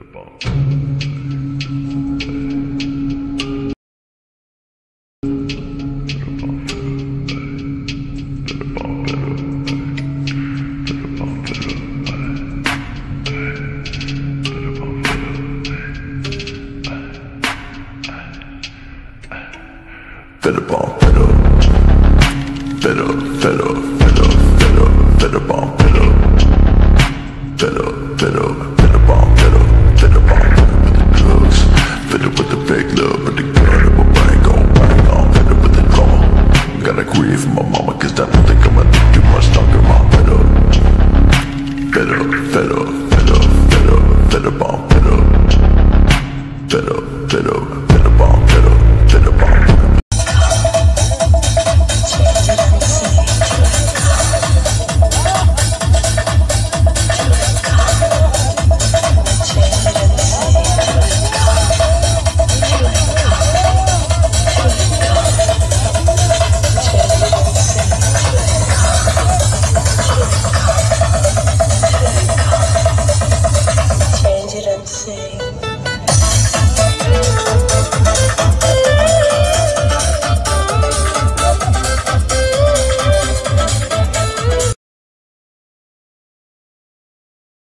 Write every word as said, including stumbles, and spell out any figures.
Better bomb, better, better, better, better, better, better bomb, better, better, better, better bomb, better, better bomb, better with the drugs, better with the big love, with the gun, and we'll bang on, bang on, better with the drama. Gotta grieve for my mama, cause I don't think I'm gonna do too much longer, mom, better, better, better.